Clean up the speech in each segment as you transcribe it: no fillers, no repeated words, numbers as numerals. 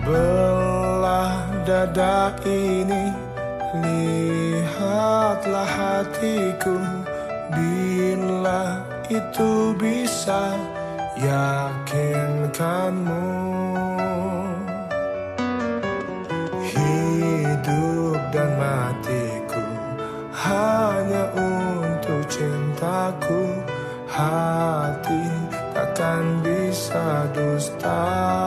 Belah dada ini, lihatlah hatiku. Bila itu bisa yakinkanmu, hidup dan matiku hanya untuk cintaku. Hati takkan bisa dusta.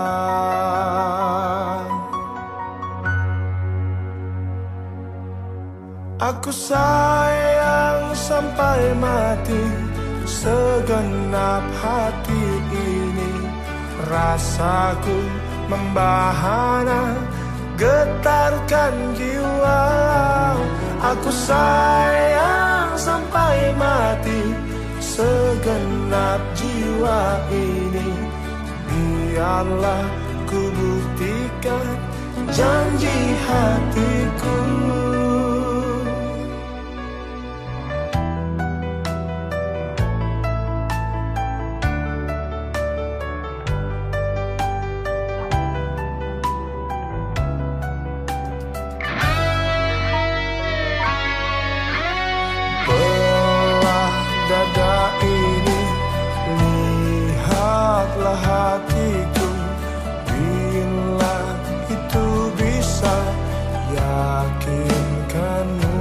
Aku sayang sampai mati segenap hati ini. Rasaku membahana, getarkan jiwa. Aku sayang sampai mati segenap jiwa ini. Biarlah ku buktikan janji hatiku. Dada ini, lihatlah hatiku. Bila itu bisa yakinkanmu,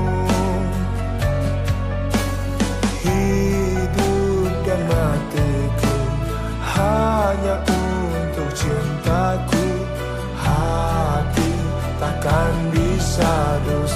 hidup dan matiku hanya untuk cintaku. Hati takkan bisa dusta.